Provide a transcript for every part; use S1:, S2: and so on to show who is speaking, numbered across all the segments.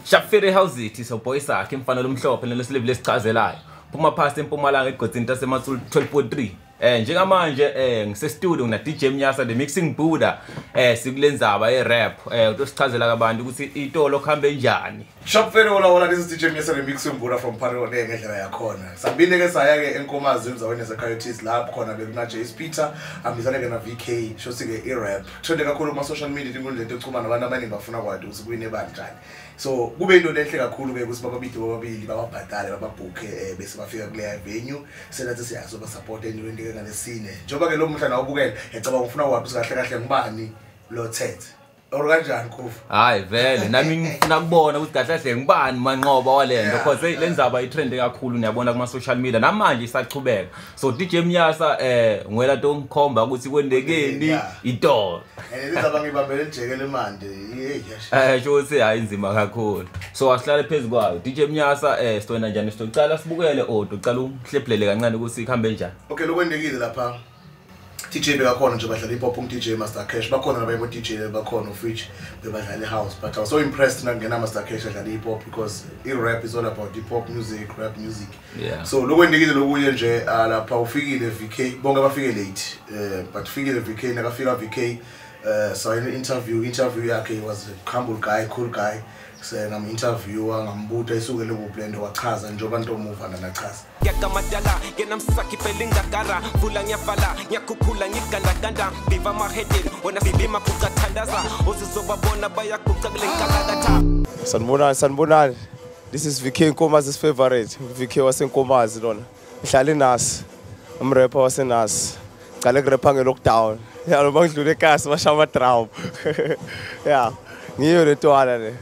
S1: Shafiri House ithi boy sakhe imfanelo omhlophe lesilivile lesichazelayo. Phuma past eMpumalanga eGodzini taseMathuli 12.3. Njengamanje ngise studio na DJ Mnyasa the mixing Buddha sikulenzaba rap utosichazela kabantu ukuthi itolo khambe njani.
S2: Shafiri wala this is DJ Mnyasa the mixing Buddha from Parole ngendlela yakhona. Sabine ke saya ke enkomazi emzaweni yaseCoyotes lapho khona bekuna JS Peter ambizana ke na VK shothi ke rap. Thonde kakhulu kuma social media ingolento echuma nabantu abaningi bafuna kwathi ukuthi kuyine banjani. So kube into enhle kakhulu ke ukuthi bababili bababhadale bababhuke bese bafika kule venue senathi siyazo support into ngalesine njoba ke lo mhla nawubukela ecabanga ufuna wathi kahle kahle ngibani lo thethe or kanjani Khofu
S1: hayi vele nami ngifuna kubona ukuthi kahle kahle ngibani manqoba walento because lenzaba itrend kakhulu niyabona kuma social media namanje isachubeka so DJ Mnyasa ngwela to ngikhomba ukuthi kwendekeni itolo
S2: lenzaba ngibambele ijekele manje hey
S1: shothi hayi inzima kakhulu so asihlale phezulu kwayo DJ Mnyasa sitona njani sicala sibukele odo ucala umhlephulele kancane ukuthi ikhambe njani
S2: okay lokwendekile lapha DJ bekakhona nje badlala hip hop DJ Master Cash bakhona nabayimo DJ bakhona of bebadlala house but I was so impressed ngena Master Cash adlala hip hop because rap is all about hip hop music rap music so lokwendekile lokuye nje lapha ufikile VK bonke bafike late but ufikile VK nakafika VK so in interview yakhe was a humble guy cool guy ngam interviewer ngambuta isukele kublend wachaza njengoba into move nachaza
S3: yakamadala ngenamsaki pelinga gara vula nyavala nyakukula ngigandaganda biva mahedini wena bilima kukathandaza uzizobabona bayakucakule nkalakatha
S4: sanibonani this is VK Nkomazi's favorite VK wasenkomazi lona ngihlala eNasi umrapper waseNasi qale kurapha ngelockdown yalo bangidlule ekasi bashama drum yeah ngiyo le twala le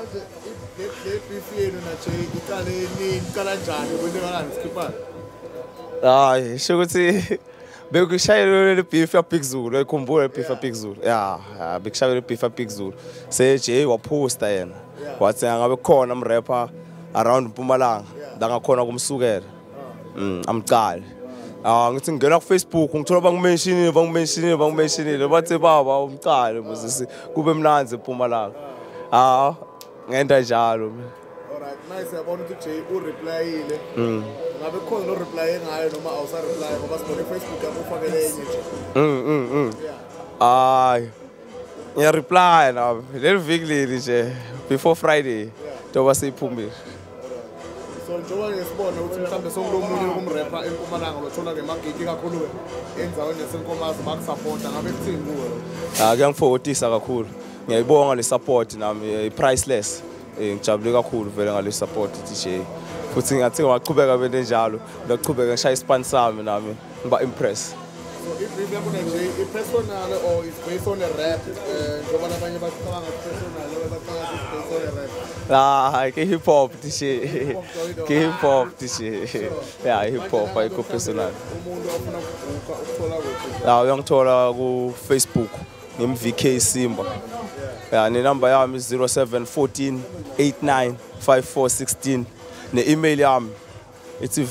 S4: hayi sho ukuthi bekushayela le beef ya Big Zulu ekhumbula le beef ya Big Zulu yeah bekushayela le beef ya Big Zulu seje waposta yena wathi ngabe khona umrapper around Mpumalanga dangakhona kumsukela amqala ngithi ngena ku Facebook ngithola bangimentionile bathi baba umqala muzisi kube mnanzi eMpumalanga ngenda njalo
S2: alright nice yabona ukuthi J ureplyile ngabe khona no reply ngayo noma awusa reply ngoba sibone Facebook yakho ufakele enye nje
S4: hayi ngiya reply na le weekly nje before Friday toba siyiphumile
S2: so njengoba ngesibona ukuthi mhlambe sokulomunye kumrapper eMpumalanga lothola ke magigi kakhulu enzaweni yasenkomazi bakusupporta ngabe kuthini kuwe
S4: kuyangifotisa kakhulu ngiyayibonga le support nami priceless ngijabule kakhulu vele ngale support DJ futhi ngathi ngaqhubeka bende njalo ngaqhubeka ngishaya ispan sami nami ngiba impress
S2: so if we yakho nje personal or is based on a rap ngoba nabanye bacabanga personal bacabanga based on a rap
S4: ke hip hop DJ ke hip hop DJ yeah hip hop ayikho personal
S2: umuntu ofuna ukuthola ukuthi
S4: uyangithola ku Facebook ngim VK Simba ne number yami 0714 89 5416 ne email yami it's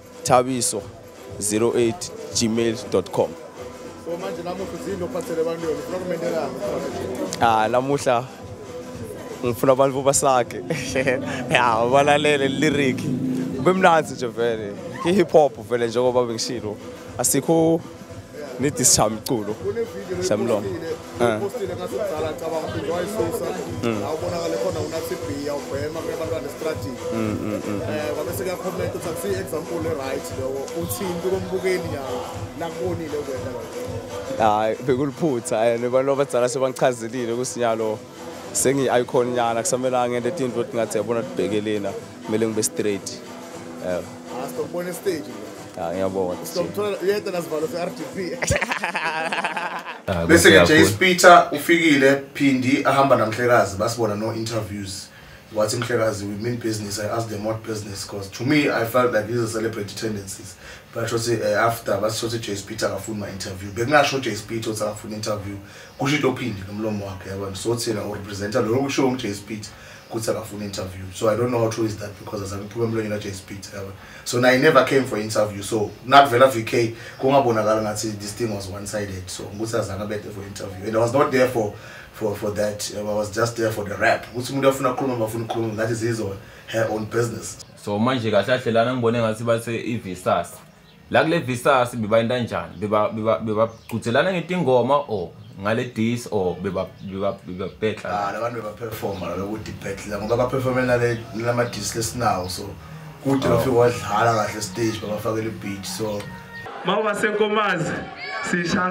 S4: vtabiso08@gmail.com
S2: so manje namuhla uzindo uphathele abantu yona ufuna kumendelana
S4: namuhla ngifuna abantu basakhe balalele lyric bemnanzi nje vele ke hip hop vele njengoba bengishilo asikho nidishamculo shamlo
S2: postile ngasizala cabanga ukuthi wayisusa awubonakala khona unathi B awubhema kubantwana strategy kwabese kuya comment uthi akusi example right lo uthinto kombukeli yawo nakubonile kwena
S4: hayi bekuluphutha nebantu abadzala sebangichazelile kusinyalo sengi-icon nyana kusamela ngento etinto ukuthi ngathi yabona tibhekelena kumele ngibe straight
S2: asitobona stage
S4: ngiyabona
S2: sitobuthola uyeda nasivalo se-RDP bese ke JS Peter ufikile phindi ahamba namhlekazi basibona no interviews wathi mhlekazi we mean business. I asked them what business because to me I felt like these are celebrity tendencies but I say after basho JS Peter akafuna my interview bekungasho JS Peter ukuthi akafuna interview kusho into phindi nomlomo wakhe yabona so thina o representer lo kusho JS Peter ukuthi akafuna interview. So I don't know how true is that because as I'm probably not just Speed. So I never came for interview. So not vela VK kungabonakala ngathi this thing was one-sided. So ukuthi azange bete for interview. And I was not there for that. I was just there for the rap. Ukuthi umuntu afuna ukukhuluma bafuna ukukhuluma, that is his or her own business.
S1: So manje kahle kahle lana ngibone ngathi bathe iVisas. La kule Visas bebayinda kanjani? Beba quthelana ngetingoma or ngale dis or beba betla.
S2: Labantu beba performer lokuthi betla ngoba ba performela le lama dis lesinawo so kude bafika wadlala kahle stage babafakela beat so
S5: Mama senkomazi sisha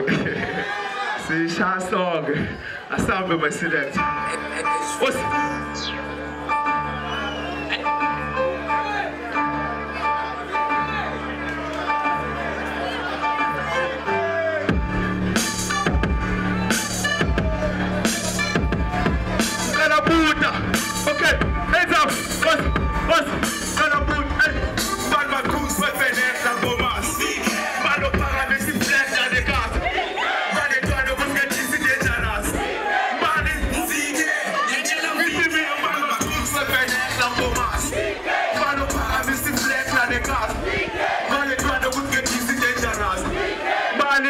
S5: song asambe masilent Okay, hands up. What's gonna put man goose weapon and bombas. Man no parameters in flat and the car. Man they try to get this dangerous. Man is music. Man goose weapon and bombas. Man no parameters in flat and the car. Man they try to get this dangerous. Man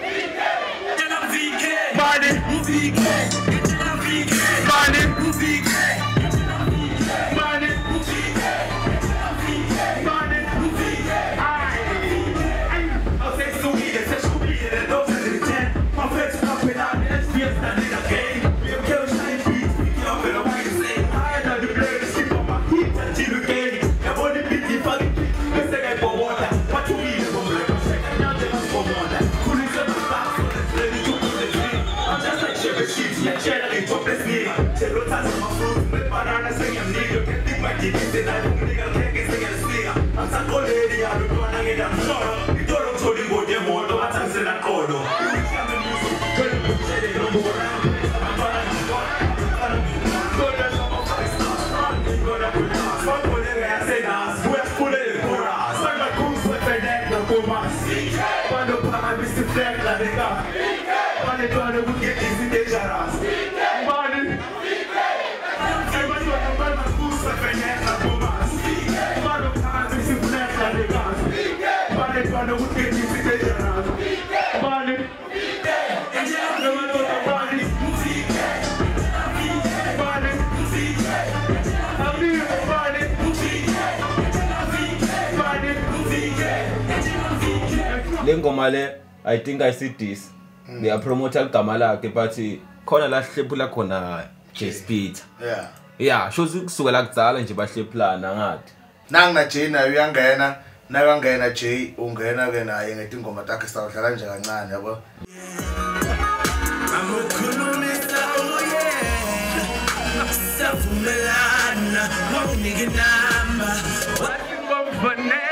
S1: Lengoma le I think I see this. They are promoting igama lakhe but khona la hlephula khona J-Speed. Yeah, shows kusukela kudala nje bahlephulana ngathi.
S2: Nangina J nayo uyangena, nakangena J ungena ke naye ngetingoma takhe sawudlala nje kancane yabo.
S3: Amukhulumisa savumelana wawunike namba wathi ngomfanele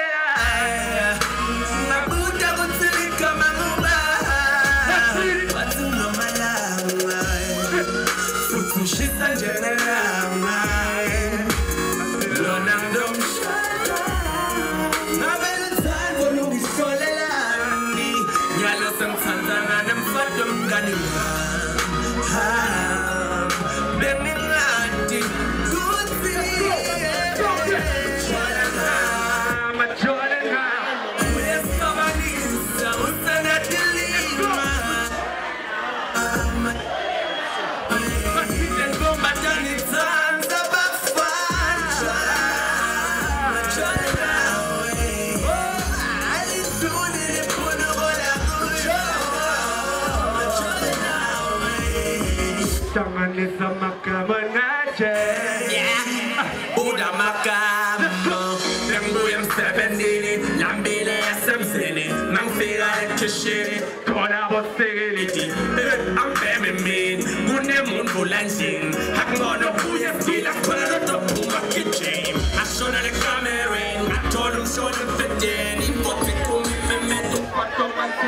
S3: Buda makamo, Lembu yam sependini, Lambile yasemsini, Nangfira kishiri, Kona bosigiliti, I'm feminine, Gune Munfulansin, Hakono Puya Fila, Kona Puma Kitchen. I showed her the camera, I told him show the 15, in Botikum, Memeto, Pato,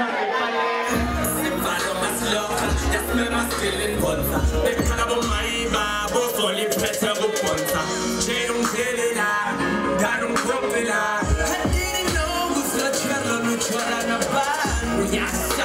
S3: Simfalo Masloka, that's me still in Bonza, the Cannibal Maiba, both only better go Bonza. I didn't know who's not trying to try to buy.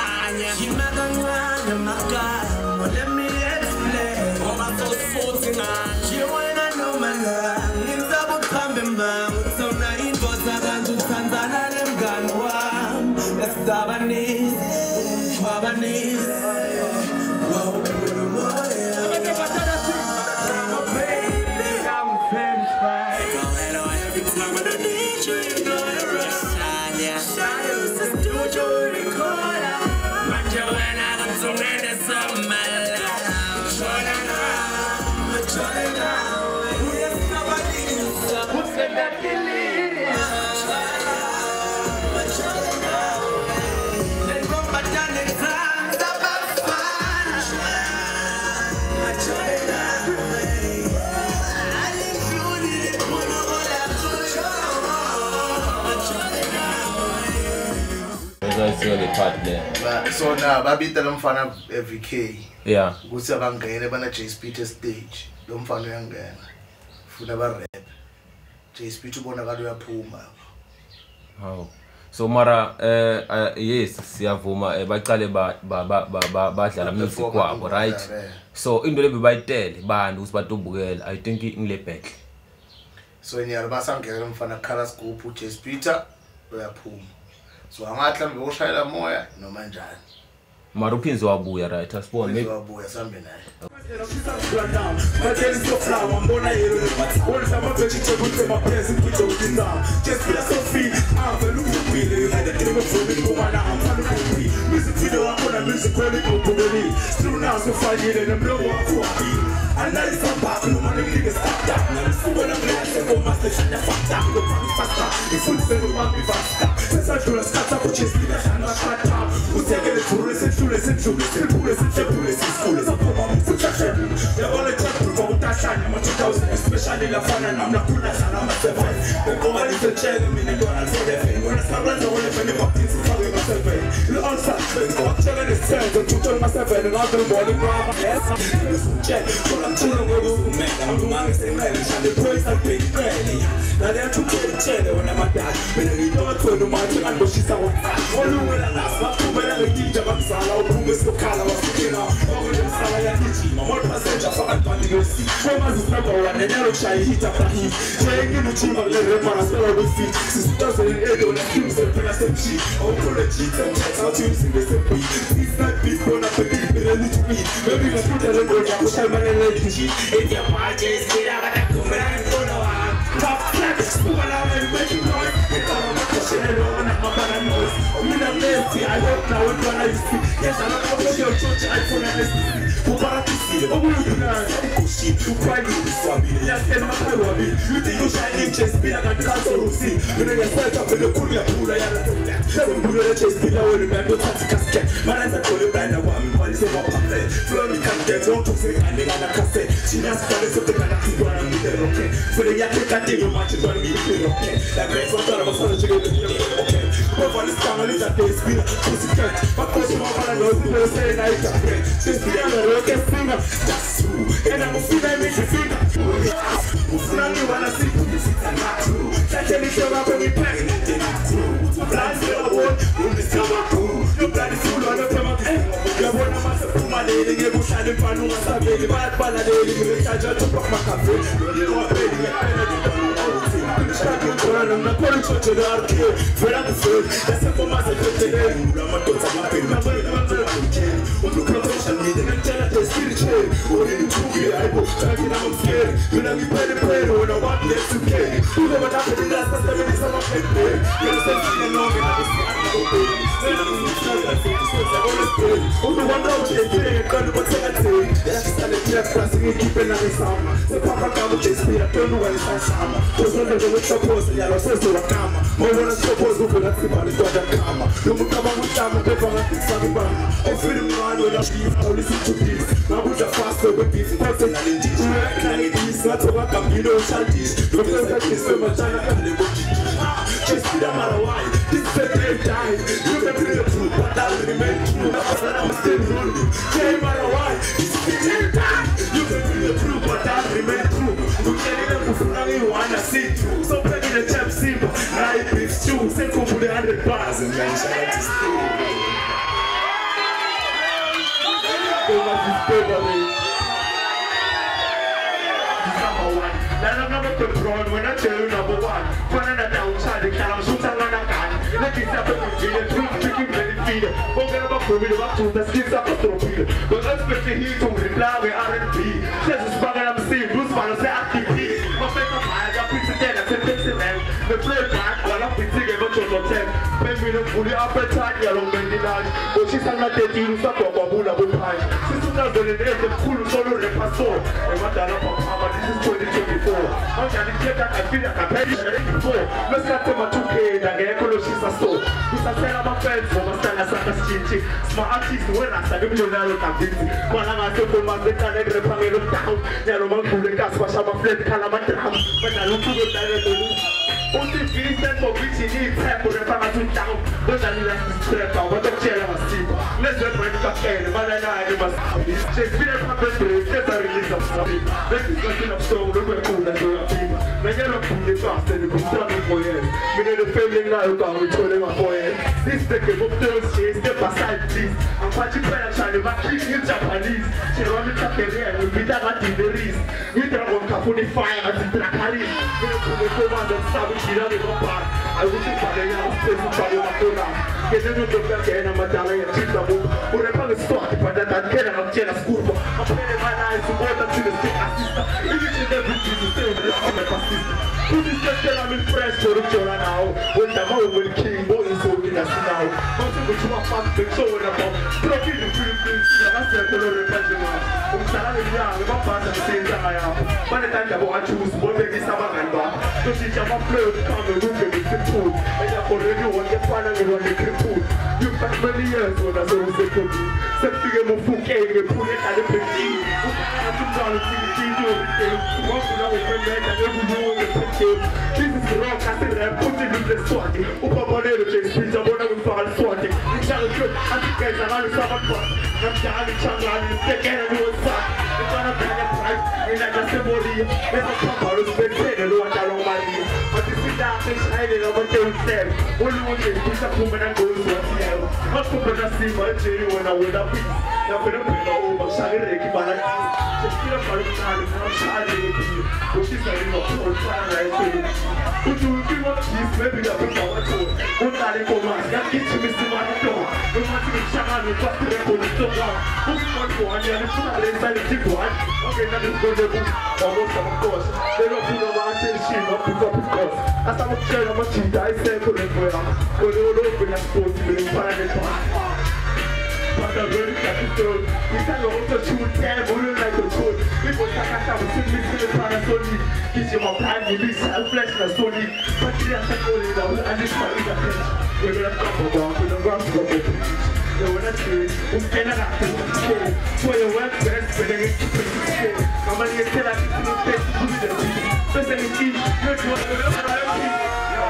S1: siyo le part le.
S2: So na babita lo mfana VK.
S1: Yeah.
S2: Ukuthi abangene bana J Speed stage. Lo mfana uyangena. Funa ba rap. J Speed ubona kade uyaphuma.
S1: Hawu. So mara yes siyavuma baqale badlala music kwabo right. So into le bebayitele bantu ukuthi batubukela I think ingile back.
S2: So nyalo basangena mfana Khala Scoop J Speed uyaphuma. So angathi mbe ushayela moya noma njani.
S1: Mara uphinzi wabuya right asibone maybe
S2: wabuya sambe naye.
S3: Especially la fana na mna kuna sana masevai. Beko ali se chele mini dona seven. When it's not running away from the boxes, it's probably my seven. The answer, beko chele the sense, and tutor my seven, and I've been balling grab. Yes, I'm check. But I'm chilling with you, man. I'm the man saying, man, and the praise I pay granny. Now they're too chele when I'm a dad. When I don't to the mountain, and she's out. All the way and last, my two men are the DJ Maxala, who is the color of the killer. Over the Salaya Kitty, my more passenger for a party. Woman's number one, and yellow shy heat up at him. Taking the team of the Remana Solo with feet. Since 2008, when I came to the Penasem all for the cheats and checks out using the same week. It's not people not to be a little bit. Maybe the put a little bit of Shaman and Lady. If your parties get out of the woman, I'm going to top flags, who allow me to make it noise. It's all about the shit and all that my bad noise. I'm lazy, I hope now we're gonna see. Yes, I don't know what your church I put on this. Who got to see? Oh, we're gonna see. You cry with this one. Yes, and my baby. You think you shine chest, be like a castle, see. You know, you're set up in the Kuria Pula. Seven Buddha chest, be like a remember casket. My eyes are calling by the one, one is a more puppet. Florida can't get on to say, I mean, I'm a cafe. She has started to the galactic one and be there, okay. For the Yakin can't take you much, it's going to be okay. That great one, I'm a son of okay. But for this family that they speak, pussycat. But because you want to know, people say, I can't get. Just be on the rocket finger. That's true. And I'm a feel I make you feel. Ufulani wanna see this is not true. Can't tell me show up when we pack it, it's not true. Blind still a wood, room is still a cool. You bloody fool on the payment. You want to master for my lady, you push out the pan, you want to be the bad ballad, you charge to block my cafe. You want to pay the penalty. I'm not going to the arcade. For I'm afraid that's a form of a today. I'm not going to my pain. I'm going to social media and tell us the spiritual. Or in the true, I will try to I'm scared. You know, we play the prayer when I want this to get. You know what happened in last 7 minutes of my head. You're sending along and I'm saying, oh, the one that was getting a gun, what's that saying? That's just an idea crossing and keeping on the sound. The Papa Camu chase me, I don't know where it's on summer. Was one of the suppose, and I was so to a camera. More than a suppose, who could not see on the other camera. You will come with time and paper and fix on the band. I feel the man when I leave, I'll listen to this. Now, with a faster with this, person and in this. It's not to work up, you know, Shanties. The first that is so much, I can't live with you. Just be the matter why. This is the third time. You can be the truth, but I'll remain true. I'm still ruling. No matter why. This is the third time. You can be the truth, but I'll remain true. You can't even fully wanna see through. So playing the champ simple. Now it beats you. Say come with the 100 bars and man, shout out to Steve.
S5: I'm not control when I tell you number one. When I'm outside the car, I'm so tired of that. Let me stop it, tricky, very feed. Forget about COVID, about to the skins up to the but let's put the heat to reply with R&B. There's a spot I'm seeing, Bruce Banner say activity. My face of my got put together, I said, the play back, while I'm putting about to the 10. Maybe the fully appetite, yellow mendinage. But she's not taking you up a bull of pie. She's not going to get the cool solo repasso. And what that up of Mama, this is 2024. How can you get that? I feel like I'm ready before. Let's cut them a 2K and get she's a soul. Who's a set of my friends for my son as a chinchi. Smart artist, when I said, you know, I'm busy. When I'm a simple man, they can't let the family look down. They're a man who the gas was a flip, Calamata. But I look to the UTV stand for Vicini Tap for the Pamasu Town. Those are the straight out, but the chair of a steam. Let's represent the Cafe, Malana, and must be Shakespeare Papa, get a release of something. That is nothing of stone, the way cool as your team. The yellow food is fast and the good for you. We need a family now, we told them for you. This decade of those shades, step aside, please. I'm watching Paya China, but keep you Japanese. She run the career, will be that at the least. We don't want to put the fire at the Dracari. We don't put the command and stab it in the back. I wish you had a young space to tell you my program. Get into the back end of my darling and cheat the book. Who the fuck is talking about that? I get a jail school. I'm paying my eyes to water to the state assistant. If you should ever do the same, I'm a assistant. Who is just that I'm impressed for the children now? When the mom will king, boy is holding us now. Most of the two are fast, the show in the bomb. Blocking the Philippines, that's the color of the man. I'm telling you, I'm not part of the same time I am. By the time I want to choose, what they is about and back. So she's a flow to come and look at the food. And I already want to find out what they can put. You spent many years when I saw the food. Some figure of food came and put it at the picture. I'm down to see the video. Once you know, when they can never do it. This is wrong, I said I'm putting in the swatting. Upa Monero Chase, please, I'm going to fall swatting. You shall good, I think guys are all the summer fun. I'm Charlie Changan, take care of your son. It's on a bag of price, and like a symboli. There's a couple of big things, and what I don't mind. But this is that thing, I didn't know what they would say. Only one thing, push up woman and go to what you have. Not to put a see my jelly when I would have peace. Now, for the people over, Shaggy Ricky Balaki. Just get up on the time, and I'm Shaggy Ricky. Which is a little cold fire, right? Would you give up peace? Maybe the people are told. What are they for us? That gets you Mr. Manato. We want to be Shaman, we got to the police to go. Who's one for one? You're not inside the tip one. Okay, that is good. Almost of course. They don't put a man till she not put up his course. As I'm a child, I'm a cheat. I say to them, well, they will open a sport to be in paradise. But the very capital, we can also shoot them, we don't like the code. We will take us out, we sing this to the Panasonic. Kiss you up, and we be selfless, and Sony. But we are secondly down, and this one is a pinch. We're going to come down, we don't want to go to the beach. They will not say, we cannot have to stay. For your work best, we're going to keep it stay. I'm going to tell us to do this, to do the beach. Specialty, you're going to look at our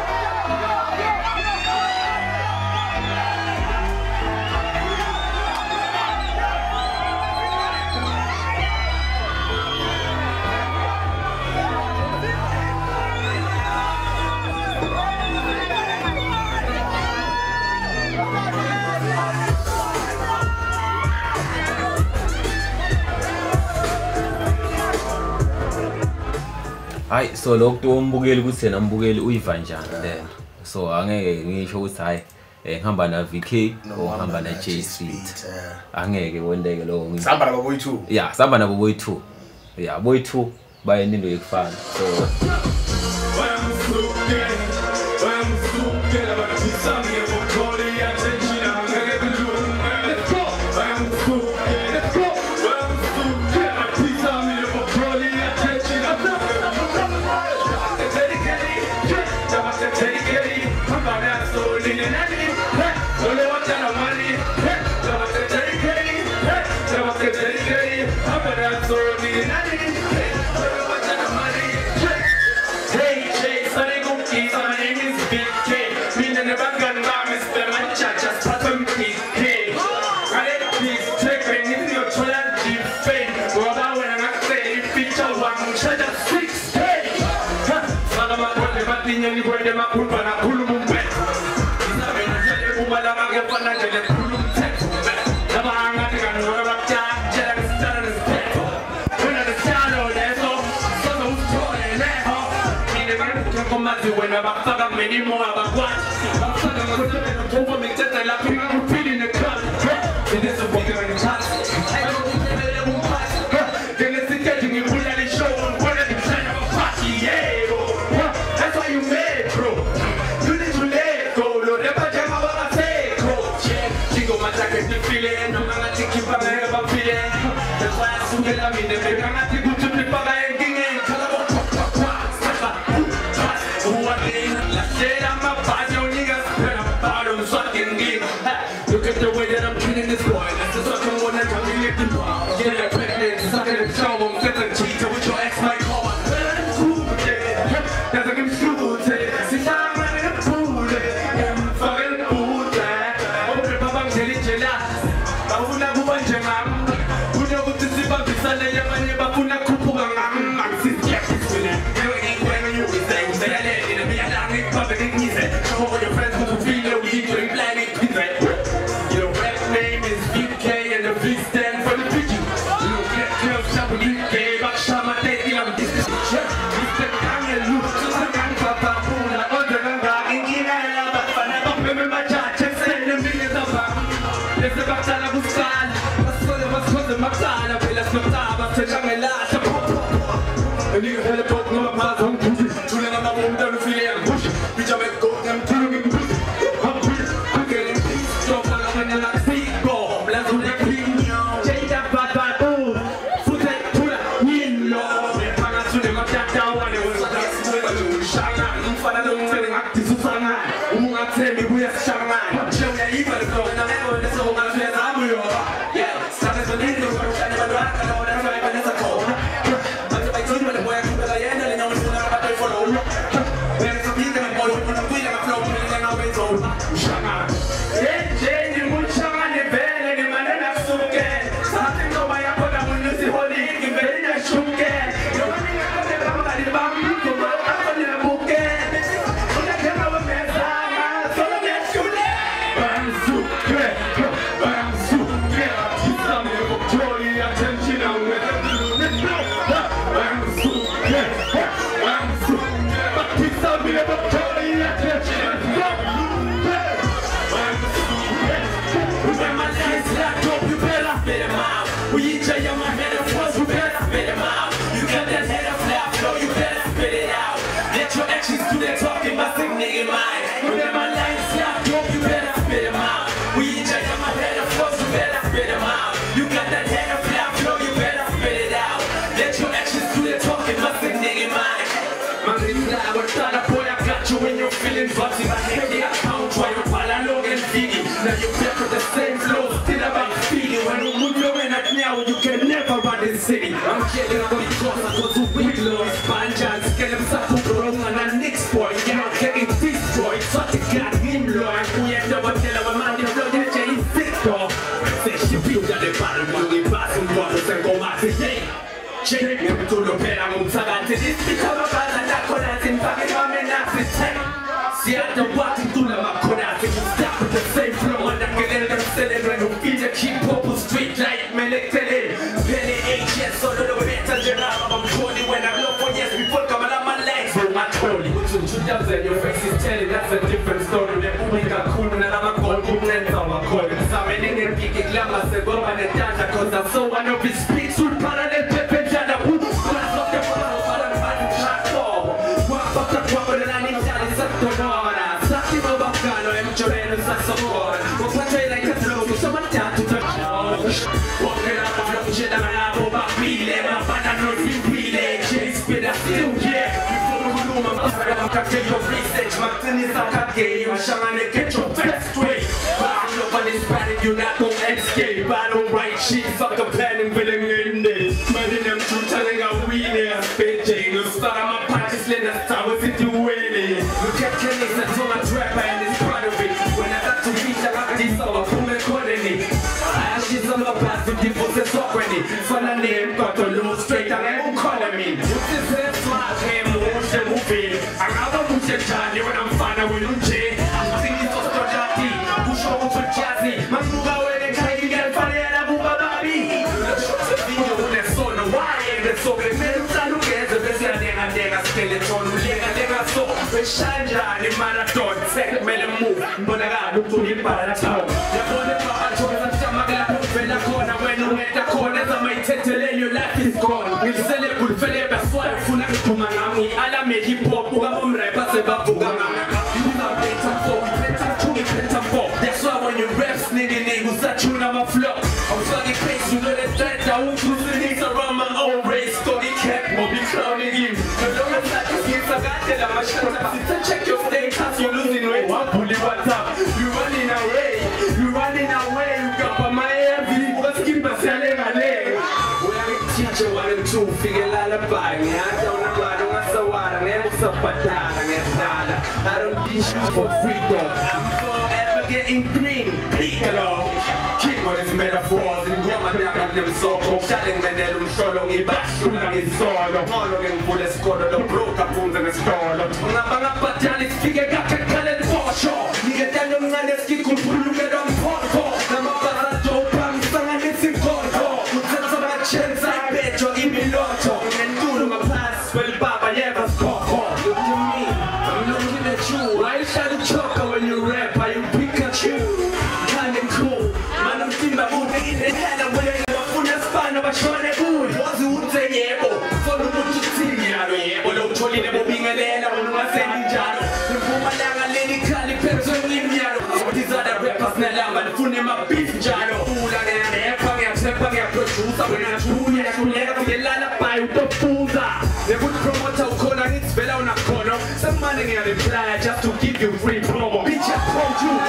S1: hayi so lokho umbukeli ukuthi yena umbukeli uyiva njani lena so angeke ngisho ukuthi hayi ngihamba na VK or ngihamba na J Speed angeke wondeke lo
S2: sihamba nabo boy 2
S1: yeah sihamba nabo boy 2 yeah boy 2 bayenindo yekufana so
S3: when I'm back many more about what I'm over me just like I'm feeling the cut. It is a bigger than that. I don't know pass. Then it's getting me pull at the show and one of the kind of a party, yeah. That's why you made, bro. You need to let go, Lord. Never jam out I say, coach. Jingle my jacket, the feeling. I'm gonna take you back and have a feeling. That's why I soon get a minute. I'm gonna take you to the bag and get in. Look at the way that I'm treating this boy. That's the fucking one that I'm lifting. Get that pregnant, suck at the show. I'm getting cheated with your ex, my call. That's a good school, helicopter, no pass on pussy. Children on the home, they're feeling push. Bitch, I make go, them killing pussy. I'm getting peace, drop on the like sea go. Let's do the king, change that bad bad boom. Foot it to the wind, Lord. They hang out to them, I can't down when they was like that. Shanghai, I'm father, don't tell him, act is Shanghai. Who won't tell me where's Shanghai? I'm chilling, yeah, you better go. And I'm never in this whole man, I'm yeah, started to leave the world, and I'm rock, and all that's right, but it's a cold. I'm the big team, but the boy, I'm the end, and I'm going to follow. When it's a beat, and I'm going to win, and I'm flowing, and I'm always old. Shanghai. Yeah, Jane, you would Shanghai, the bell, and the man, and I'm so good. Something go by, I put up when you see holy, you very nice, you can. You're running out of the back, and the back, you go up on the book, and I can't have a mess, so the next you live. I'm so good. I'm so good. Attention, I'm with I'm so good. I'm so good. But please tell me about Tony. Attention, I'm so good. When my lines locked up, you better spit them out. We each are my head of force, you better spit them out. You got that head of laugh, no, you better spit it out. Let your actions do the talking, my sick nigga mind. When my lines locked up, you better spit them out. We each are my head of force, you better spit them out. You got that head of laugh, no, you better spit it out. Let your actions do the talking, my sick nigga mind. Man, it's not what thought a boy, I got you when you're feeling bossy. My head, I count while you're Palalo and Figgy. Now you're back with the same flow, still about feeling. When you move your way at now, you can never run this city. I'm getting up because I go to Wicklow, Spanjan, get him suck up wrong and a Nick's boy. You're not getting destroyed, such a got him low. And we end up with a man, you're not getting sick, dog. Say she built at the battle, we pass some brothers and go back to day. Check me to the pen, I'm on Sagan to this become a bad and that connect in fucking my men at the time. See, I don't want to do them, I'm connect, you stop with the same flow, and I'm getting them celebrate, who feel the keep up with street light, man, they tell it. Penny HS, so the better general, I'm Tony when I'm low for yes, before coming out my legs, bro, my Tony. Which one should have said, your face is telling, that's a different story. They're moving a cool, and I'm a gold, and I'm a coil. Some in the picking glamour, say, go on the data, cause I'm so one of his speaks with parallel pepe. You're not gonna escape. I don't write shit, fuck a plan and feeling in this. Man, in them two telling a winner, spitting. You start on my pockets, let us start with it, you winning. Look at Kenny, that's all I trap and it's part of it. When I got to reach, I got this over, boom and calling it. I actually some of us to give us a sock when it. Fun and name, got to lose straight and I'm calling me. What's this head flash, him, who's the movie? I rather push a Johnny when I'm fine, I will change. I'm thinking it's just a jazzy, push over to jazzy. Man, move away, they can't get funny and I move a baby. Let's shoot the video with the son, why ain't it so? The men who gets the best and then I skeleton, so. The Shanja, the marathon, second me the move, but I got to be para the town. The body power, when I corner, when you hit the corners, I might tell you life is gone. We'll sell it, we'll fill it, that's why I'm full of Kumanami. I make hip hop, I'm repassing back to Gama. You are better for, better for. That's why when you rap, niggas that tune on my flow. I'm fucking face, you know that threat, I won't lose the things around my own race. Story cat, or be clowning him. The long as I can see, I got it, I'm a shut up. Check your status, you're losing weight. One bully, what's up? You're running away, you're running away. You got my heavy, what's keep us selling my leg? When I teach you 1 and 2, figure lullaby. I don't know, I don't want to water, I never suffer down, I don't teach you for freedom. I'm forever getting green, Piccolo. King on his metaphors, and grandma down them so cold. Shouting when they don't show long, he back soon on his sword. All looking for the squad of the broke up rooms in the store. Nabanga Patanis, figure got a colored for sure. Nigga, tell them that they're skin could look at them for. Namaka Joe Pam, sang and it's in Congo. Tell some of chance I bet you give me lotto. And do them a pass, well, Baba, never score. Look to me, I'm looking at you. Why shall you choke when you rap? Are you Pikachu? Kinda cool. Man, I'm Timba Wood in the head of where you're full of span of a short wood. What's the wood say? Yeah, oh, follow what you see, yeah, Ngipholile bobingelela ungasenjalo Impumalanga leli khali phezwe imnyalo These other rappers nalamba ndifuna emabeef njalo Ula ngeyanepa ngiyasepa ngiyaproducer wena juni yakuleka kugelala by utofuza Nekuthi promoter ukhona ngithi vela unakhona Semane ngiyareply just to give you free promo Bitch I told you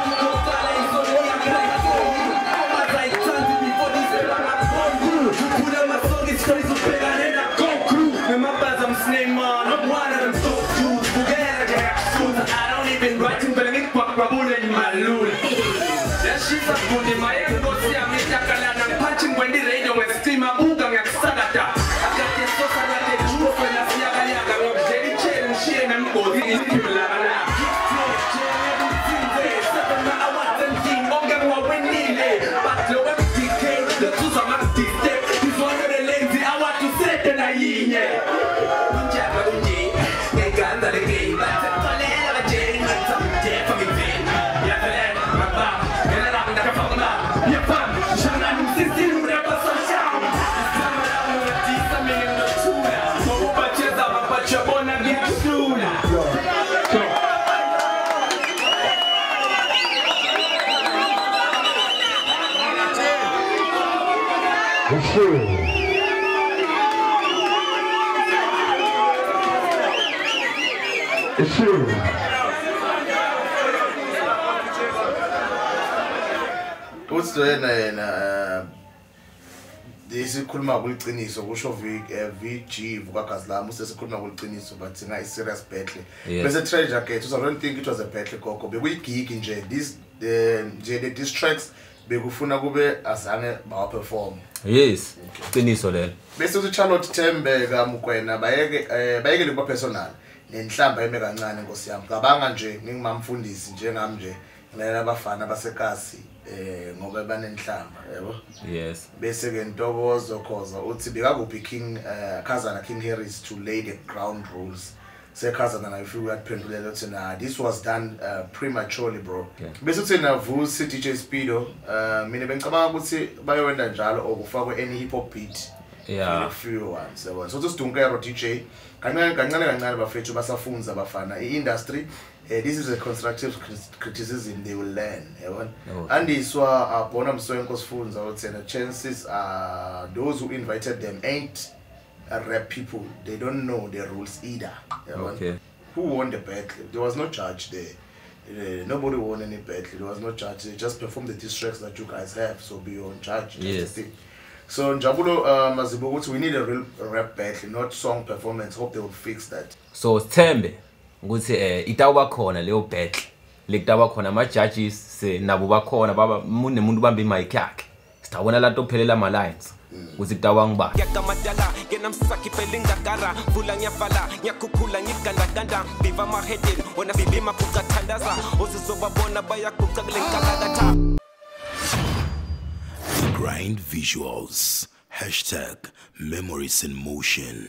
S3: That shit's a good in my ego, see I'm in Takalana, punching when the radio with steam, I'm moving at Sagata. I got this sauce, I got the juice, and I see a Gayaga, I'm very chill and shit, and I'm going to eat you like that. I want them team, I'm going to win it. But the web decay, the tools are my dick. This one of the lazy, I want to set the naive. They got the game, but the Palella Jane, that's a death for me.
S5: It's true.
S2: What's the yena lesikhuluma kuliqiniso kusho VG vukaGazlama usesikhuluma kuliqiniso but singa serious battle bese Treasure Gate so I don't think it was a battle gogo bekuyigig nje this the distracts bekufuna kube azange bawa perform
S1: yes qiniso lelo
S2: bese uCharlotte Thembe kaMkwena bayeke liba personal nenhlamba eme kancane Nkosi yami cabanga nje ngingimamfundisi njengami nje ngilalela abafana basekasi ngoba banenhlamba yabo
S1: yes
S2: bese ke Ntokozo Khoza uthi bekakuphi King Khazana King Harris to lay the ground rules sekhazana na ifika yaphendulela uthi na this was done prematurely bro bese uthi na Vusi DJ Speedo mina bengicabanga ukuthi bayowenda njalo okufakwe any hip hop beat
S1: yeah
S2: few ones so uSidunkero DJ kancane bafethu basafunza abafana iindustry this is a constructive criticism they will learn yabona andiswa abona Mswenko Sifunza uthi the chances are those who invited them ain't rap people they don't know the rules either yabona
S1: okay
S2: who won the battle there was no judge there nobody won any battle there was no judge they just performed the diss tracks that you guys have so be on judge
S1: yes
S2: so Njabulo Mazibu ukuthi we need a real rap battle not song performance hope they will fix that
S1: so Thembe ukuthi itawuba khona leyo battle lekutaba khona ama judges nabo bakhona baba umuntu bamba imic yakhe sitawona la tophelela ama lines ukuthi kutawa ngiba
S6: yakamadala ngenamsaki pelingakara vula ngiyavala ngiyakhukhula ngigandaganda biva amahedeni wena bilima kucathandaza uzizobabona bayaguqa kule nkakakatha
S3: Grind Visuals #Memories in Motion